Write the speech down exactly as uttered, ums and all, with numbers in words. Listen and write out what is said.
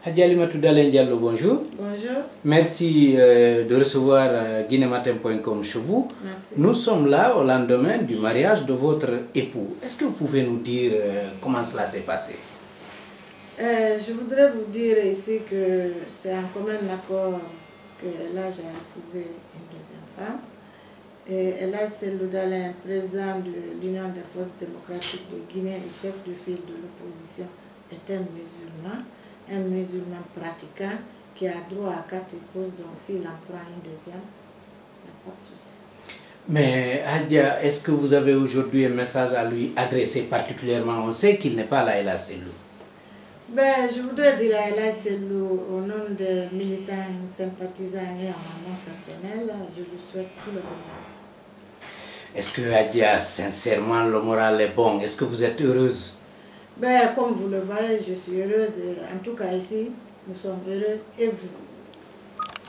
Hadja Halimatou bonjour. Bonjour. Merci euh, de recevoir euh, Guineematin point com chez vous. Merci. Nous sommes là au lendemain du mariage de votre époux. Est-ce que vous pouvez nous dire euh, comment cela s'est passé? euh, Je voudrais vous dire ici que c'est en commun accord que Elhadj a épousé une deuxième femme. Et Elhadj Cellou, président de l'Union des forces démocratiques de Guinée et chef de file de l'opposition, est un musulman, un musulman pratiquant qui a droit à quatre épouses, donc s'il en prend une deuxième, il n'y a pas de souci. Mais Hadja, est-ce que vous avez aujourd'hui un message à lui adresser particulièrement? On sait qu'il n'est pas là, Elhadj Cellou. Ben, je voudrais dire à Elhadj Cellou, au nom des militants, sympathisants et à mon nom personnel, je lui souhaite tout le bonheur. Est-ce que Hadja, sincèrement, le moral est bon? Est-ce que vous êtes heureuse? Ben, comme vous le voyez, je suis heureuse. En tout cas ici, nous sommes heureux et vous.